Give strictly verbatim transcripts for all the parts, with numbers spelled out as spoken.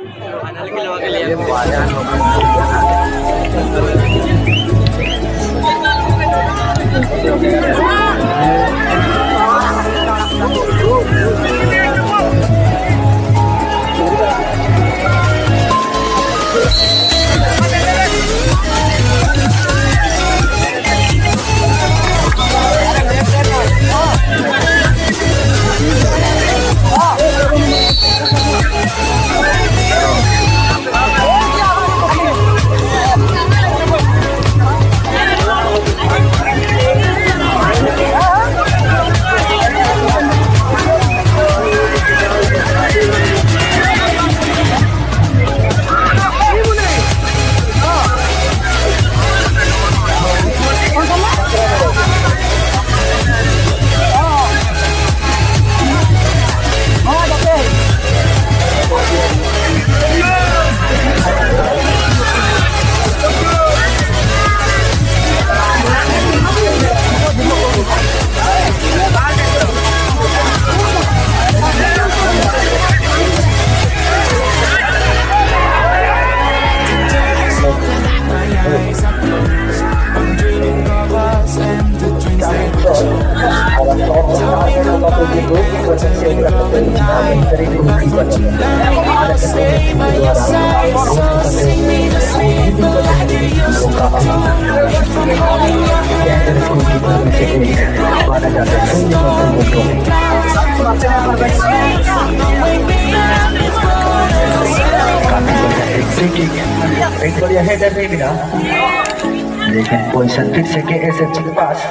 एक बढ़िया हेडर नहीं मिला, लेकिन पोजीशन फिर से के एस एफ के पास।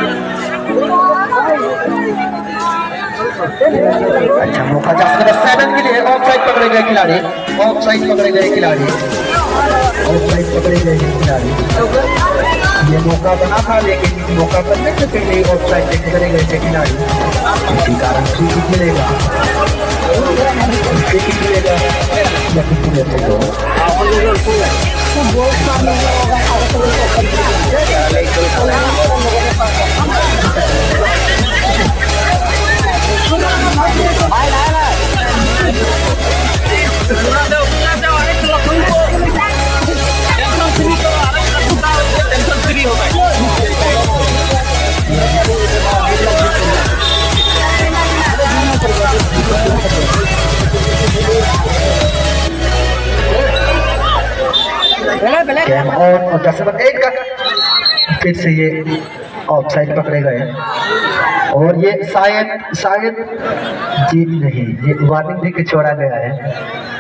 अच्छा मौका जा सेवन के लिए ऑफ साइड पकड़े गए खिलाड़ी, ऑफ साइड पकड़े गए खिलाड़ी, ऑफ साइड पकड़े गए खिलाड़ी। ये मौका बना था, लेकिन मौका बनने से पहले ऑफ साइड से पकड़े गए थे खिलाड़ी, इसी कारण फ्री किक मिलेगा, फ्री किक मिलेगा या किक मिलेगा। गेम ऑन और दस नंबर एट का फिर से ये ऑफ साइड पकड़े गए और ये शायद शायद जी नहीं, ये वार्निंग देके छोड़ा गया है।